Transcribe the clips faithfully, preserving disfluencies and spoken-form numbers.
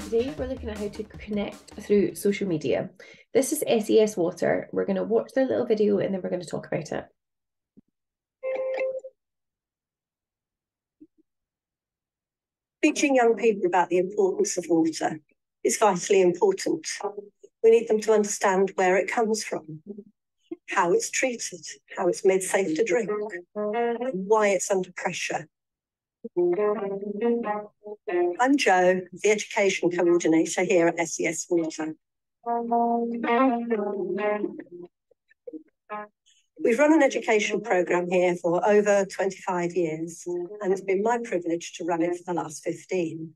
today we're looking at how to connect through social media. This is S E S Water. We're going to watch their little video and then we're going to talk about it. Teaching young people about the importance of water is vitally important. We need them to understand where it comes from, how it's treated, how it's made safe to drink, why it's under pressure. I'm Jo, the Education Coordinator here at S E S Water. We've run an education programme here for over twenty-five years, and it's been my privilege to run it for the last fifteen.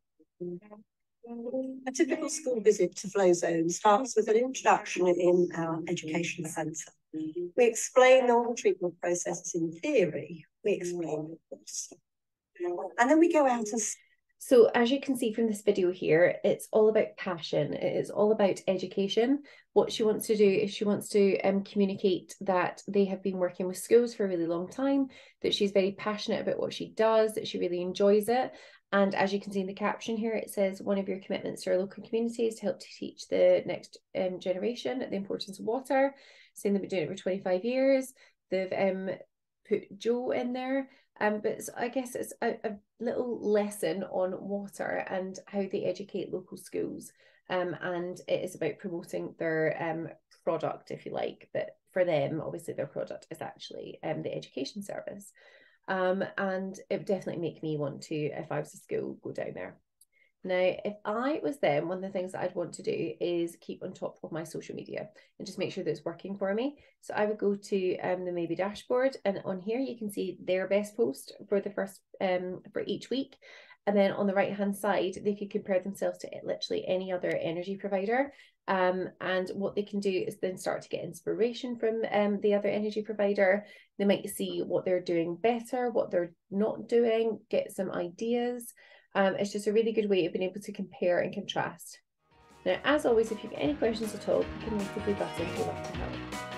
A typical school visit to Flow Zone starts with an introduction in our education centre. We explain the water treatment process in theory. We explain it. And then we go out and... So as you can see from this video here, it's all about passion. It is all about education. What she wants to do is she wants to um, communicate that they have been working with schools for a really long time, that she's very passionate about what she does, that she really enjoys it. And as you can see in the caption here, it says one of your commitments to our local community is to help to teach the next um, generation the importance of water, saying they've been doing it for twenty-five years. They've um, put Jo in there. Um, but it's, I guess it's a, a little lesson on water and how they educate local schools. Um, and it is about promoting their um, product, if you like. But for them, obviously, their product is actually um, the education service. Um, and it would definitely make me want to, if I was a school, go down there. Now, if I was them, one of the things that I'd want to do is keep on top of my social media and just make sure that it's working for me. So I would go to um, the Maybe dashboard, and on here you can see their best post for the first um for each week. And then on the right hand side, they could compare themselves to literally any other energy provider. Um, and what they can do is then start to get inspiration from um, the other energy provider. They might see what they're doing better, what they're not doing, get some ideas. Um, it's just a really good way of being able to compare and contrast. Now, as always, if you've got any questions at all, you can use the blue button. We'd love to help.